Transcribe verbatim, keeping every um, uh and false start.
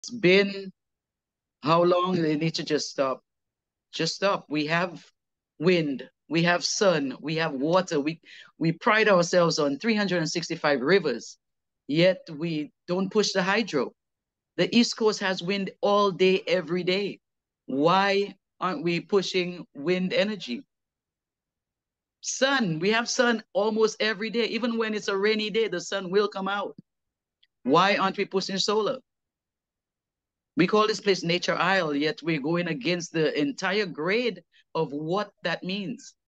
It's been how long? They need to just stop. Just stop. We have wind, we have sun, we have water. We we pride ourselves on three hundred sixty-five rivers, yet we don't push the hydro. The East Coast has wind all day, every day. Why aren't we pushing wind energy? Sun, we have sun almost every day. Even when it's a rainy day, the sun will come out. Why aren't we pushing solar? We call this place Nature Isle, yet we're going against the entire grade of what that means.